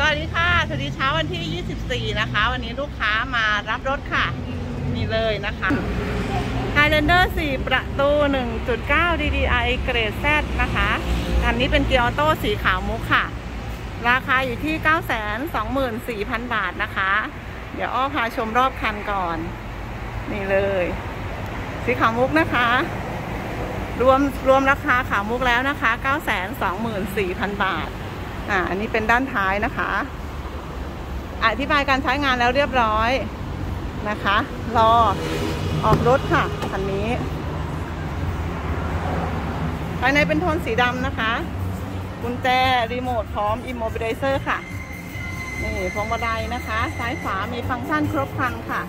วัสดีค่ะสวัสดีเช้าวันที่ 24 นะคะวันนี้ลูกค้ามารับรถค่ะนี่เลยนะคะ Highlander 4 ประตู 1.9 DDI เกรด Z นะคะอันนี้เป็นเกียร์ออโต้สีขาวมุกค่ะราคาอยู่ที่ 924,000 บาทนะคะเดี๋ยวอ้อพาชมรอบคันก่อนนี่เลยสีขาวมุกนะคะรวมราคาขาวมุกแล้วนะคะ 924,000 บาทอันนี้เป็นด้านท้ายนะคะอธิบายการใช้งานแล้วเรียบร้อยนะคะรอออกรถค่ะคันนี้ภายในเป็นโทนสีดำนะคะกุญแจรีโมทพร้อมอิมโมบิไลเซอร์ค่ะนี่พวงมาลัยนะคะซ้ายขวามีฟังก์ชันครบครันค่ะ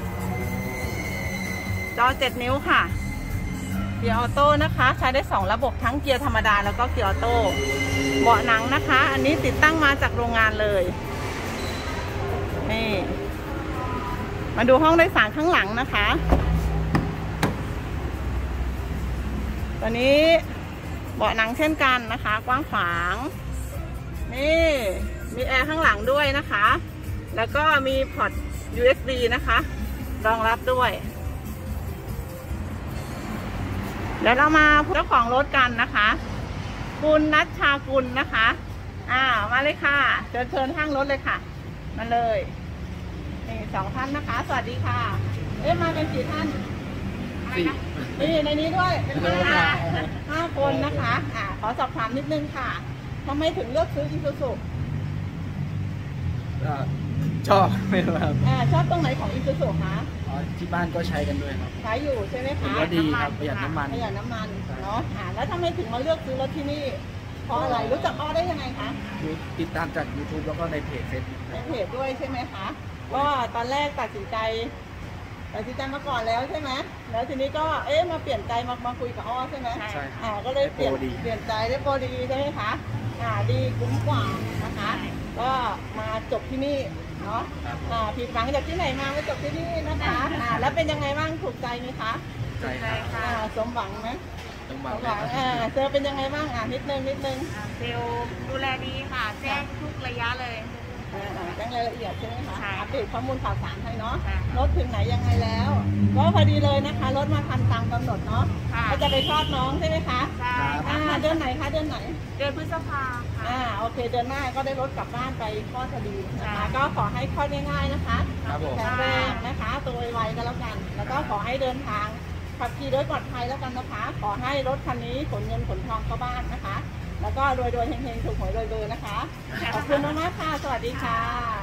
จอ7 นิ้วค่ะเกียร์ออโต้นะคะใช้ได้2ระบบทั้งเกียร์ธรรมดาแล้วก็เกียร์ออโต้เบาะหนังนะคะอันนี้ติดตั้งมาจากโรงงานเลยนี่มาดูห้องโดยสารข้างหลังนะคะตัวนี้เบาะหนังเช่นกันนะคะกว้างขวางนี่มีแอร์ข้างหลังด้วยนะคะแล้วก็มีพอร์ต USB นะคะรองรับด้วยเดี๋ยวเรามาเจ้าของรถกันนะคะคุณนัชชากุลนะคะมาเลยค่ะเชิญข้างรถเลยค่ะมาเลยนี่2 ท่านนะคะสวัสดีค่ะมากันกี่ท่านนี่ในนี้ด้วยเป็น5 คนนะคะขอสอบถามนิดนึงค่ะทำไมถึงเลือกซื้ออีซูซูชอบไม่รู้ครับชอบตรงไหนของอีซูซูคะที่บ้านก็ใช้กันด้วยครับใช้อยู่ใช่ไหมคะก็ดีครับประหยัดน้ำมันเนาะแล้วทำไมถึงมาเลือกซื้อรถที่นี่เพราะอะไรรู้จักอ้อได้ยังไงคะติดตามจาก YouTube แล้วก็ในเพจเฟซในเพจด้วยใช่ไหมคะก็ตอนแรกตัดสินใจมาก่อนแล้วใช่ไหมแล้วทีนี้ก็มาเปลี่ยนใจมาคุยกับอ้อใช่ไหมใช่ก็เลยเปลี่ยนใจได้โปรดีใช่ไหมคะดีคุ้มกว่านะคะก็มาจบที่นี่เนาะผิดหวังจากที่ไหนมาจบที่นี่นะคะแล้วเป็นยังไงบ้างถูกใจไหมคะใจค่ะสมหวังไหมสมหวังเซลเป็นยังไงบ้างนิดนึงเซลดูแลดีค่ะแจ้งทุกระยะเลยแจ้งรายละเอียดใช่ไหมคะอัปเดตข้อมูลข่าวสารให้เนาะ รถถึงไหนยังไงแล้วก็พอดีเลยนะคะรถมาทันตามกำหนดเนาะก็จะไปคลอดน้องใช่ไหมคะใช่เดือนไหนคะเดือนไหนเดือนพฤษภาค่ะโอเคเดือนหน้าก็ได้รถกลับบ้านไปคลอดพอดีนะคะก็ขอให้คลอดง่ายๆนะคะแข็งแรงนะคะตัวไวๆก็แล้วกันแล้วก็ขอให้เดินทางขับขี่โดยปลอดภัยแล้วกันนะคะขอให้รถคันนี้ขนเงินขนทองเข้าบ้านนะคะแล้วก็รวยๆเฮงๆถูกหวยรวยๆนะคะขอบคุณมากๆค่ะสวัสดีค่ะ